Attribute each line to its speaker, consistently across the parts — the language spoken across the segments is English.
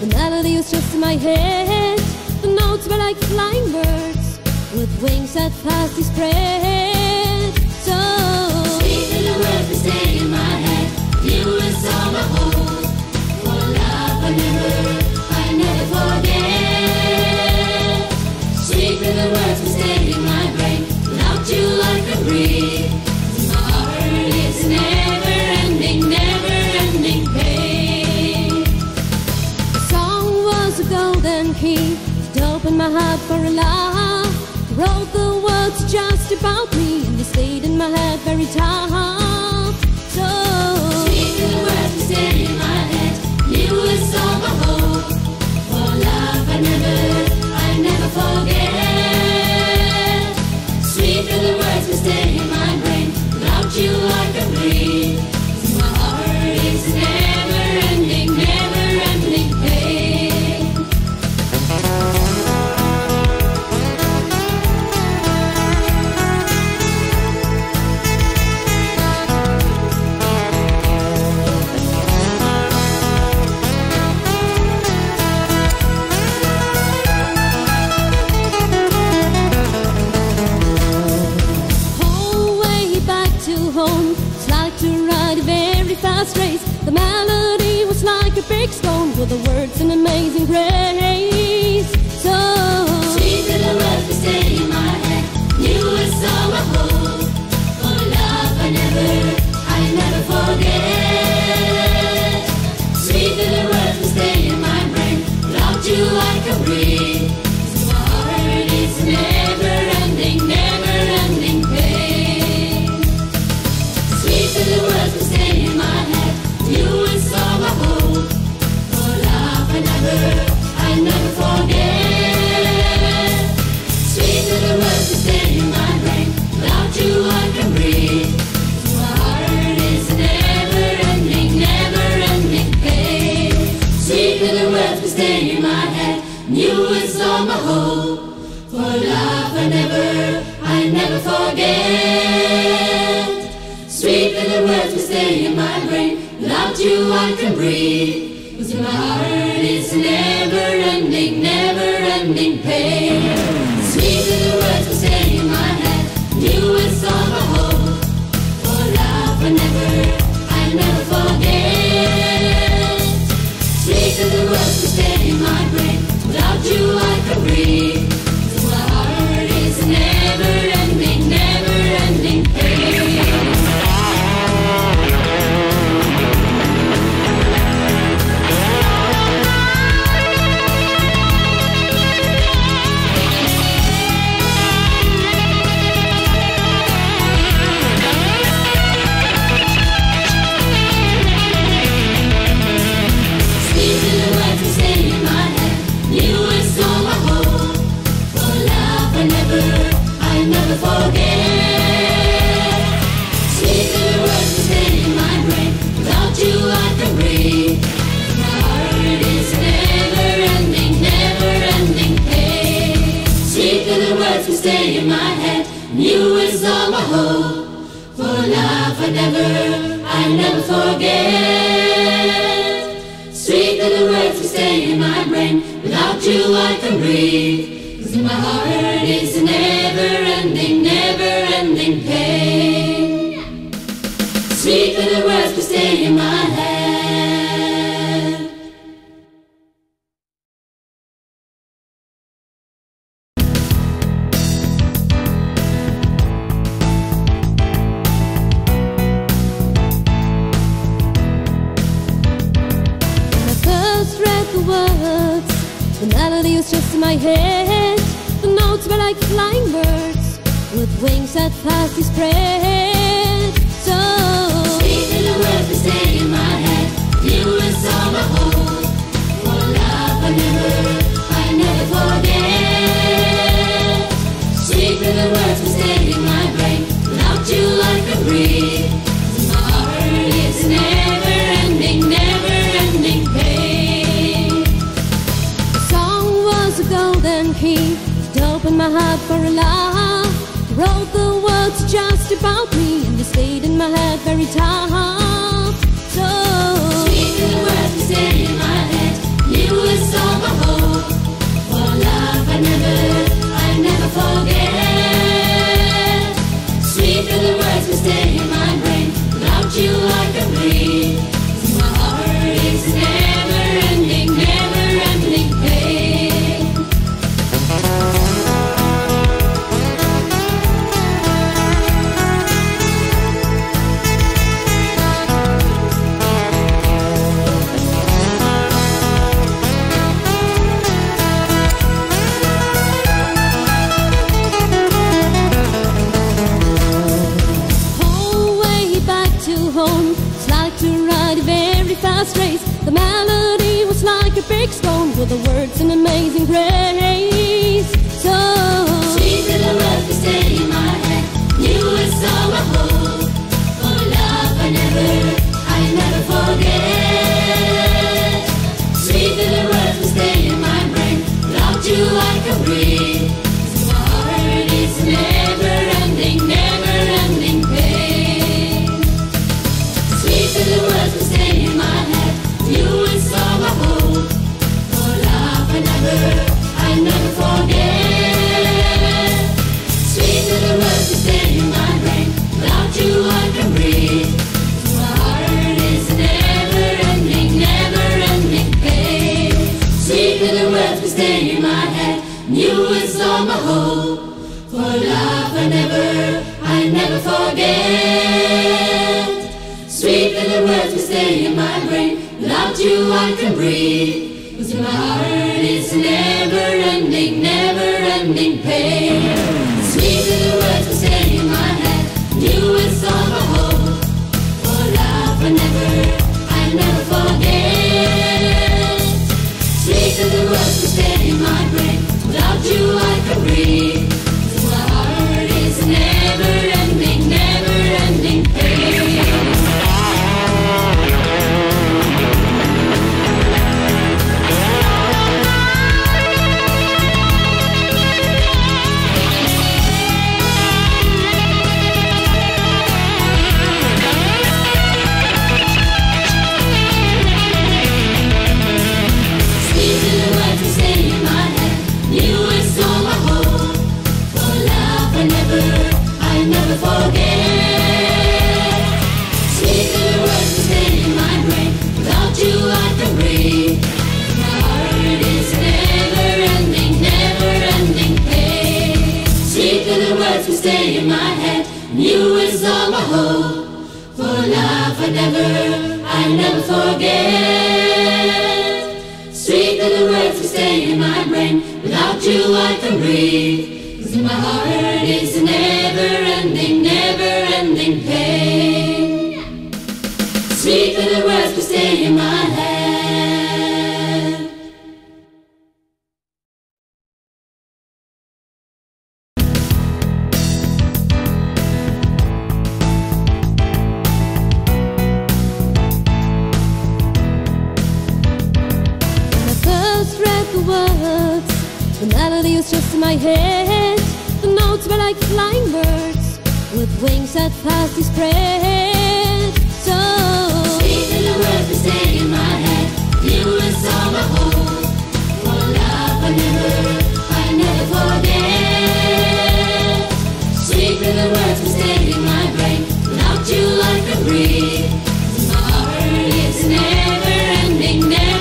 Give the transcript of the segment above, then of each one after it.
Speaker 1: The melody was just in my head. The notes were like flying birds with wings that fastly spread. So
Speaker 2: sweet little words that stay in my head. You was all my hope. For love I never forget. Sweet little words that stay in my brain. Without you I could breathe. My heart is never-ending pain.
Speaker 1: the song was a golden key to open my heart for a love. Wrote the words just about me, and they stayed in my head very tough. So
Speaker 2: sweet little words that stay in my head. You is all my hope. For love I never forget. Sweet little words that stay in my brain. Without you I can breathe. My heart is never-ending pain.
Speaker 1: whole way back to home, it's like to ride a very fast race. The melody was like a big stone with the words an amazing grace. So
Speaker 2: Sweet little words that stay in my head. You is all my hope. For love I never forget. Sweet little words that stay in my brain. Without you I can breathe. My heart is never-ending pain. Sweet little words that stay in my head. You is all my hope. For love I never forget. Sweet little words that stay in my brain. Without you I can breathe. My heart is never-ending pain. Sweet little words that stay in my head. You is all my hope. For love I never forget. Sweet little words that stay in my brain. Without you I can breathe. 'Cause my heart is never-ending pain. Sweet little words that stay in my head. You is all my hope. For love I never forget. Sweet little words that stay in my brain. Without you I can breathe. 'Cause my heart is never-ending pain. Sweet little words that stay in my head. You is all my hope. For love I never forget. Sweet little words that stay in my brain. Without you I can breathe. My heart is never-ending pain. Sweet little words that stay in my head. You is all my hope. For love I never forget. Sweet little words that stay in my brain. Without you I can breathe. 'Cause my heart is never-ending pain. Sweet little words that stay in my head.
Speaker 1: when I first read the words, the melody was just in my head. The notes were like flying birds with wings that fastly spread. So
Speaker 2: Sweet little words that stay in my head. You is all my hope. For love I never forget. Sweet little words that stay in my brain. Without you I can breathe. My heart is never-ending pain.
Speaker 1: the song was a golden key to open my heart for a love. Wrote the words just about me, and they stayed in my head very tough. So
Speaker 2: sweet little words that stay in my head. You You is all my hope. For love I never forget. Sweet are the words that stay in my brain. Without you I can breathe. My heart is never-ending pain.
Speaker 1: Whole way back to home, it's like to ride a very fast race. The melody was like a big stone with the words an amazing grace. So
Speaker 2: Sweet are the words that stay in my head. You is all I hope. For love I never forget. Sweet are the words that stay in my brain. Without you I can breathe. My heart is never-ending pain. Sweet are the words that stay in my head. You is all I hope. For love I never forget. Sweet are the words that stay in my brain. Without you I can breathe. My heart is never-ending pain. Sweet are the words that stay in my head. You is all my hope. For love I never forget. Sweet are the words that stay in my brain. Without you I can breathe. 'Cause my heart is never-ending pain. Sweet are the words that stay in my head. You is all my hope. For love I never forget. Sweet are the words that stay in my brain. Without you I can breathe. 'Cause my heart is never-ending pain. Sweet are the words that stay in my head. You is all my hope. For love I never forget. Sweet are the words that stay in my brain. Without you I can breathe. My heart is never-ending pain. Sweet are the words that stay in my head. You is all my hope. For love I never forget. Sweet are the words that stay in my brain. Without you I can breathe. 'Cause my heart is never-ending pain. Sweet are the words that stay in my head.
Speaker 1: when I first read the words, the melody was just in my head. The notes were like flying birds with wings that fast they spread. So
Speaker 2: Sweet are the words that stay in my head. You is all my hope. For love I never forget. Sweet are the words that stay in my brain. Without you I can breathe. My heart is never-ending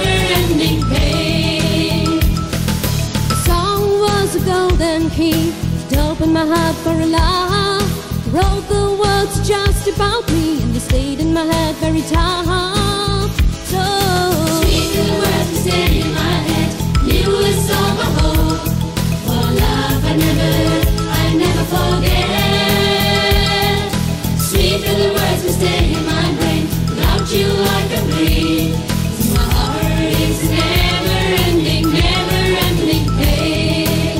Speaker 2: pain.
Speaker 1: the song was a golden key to open my heart for a love. Wrote the words just about me and they stayed in my head very tough. So
Speaker 2: Sweet are the words that stay in my head. You is all my hope. For love I never forget. Sweet are the words that stay in my brain. Without you I can breathe. My heart is never-ending pain.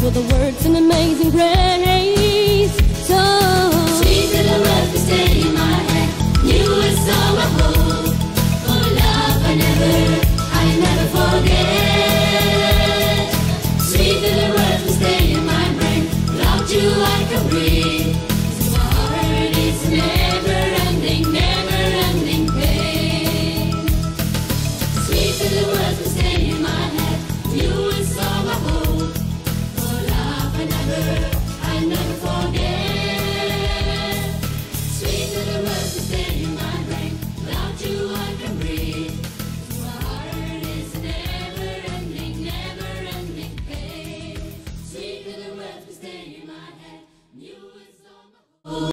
Speaker 1: with the words an amazing grace. So
Speaker 2: sweet little words that stay in my head. You were so I hold. For love I never forget. Sweet little words that stay in my brain. Without you I can breathe. My heart is never-ending pain. Sweet little words that stay in my head. You is all I hold. For love I never forget. Sweet little words that stay in my brain. Without you I can breathe. My heart is never-ending pain. Sweet little words that stay in my head. You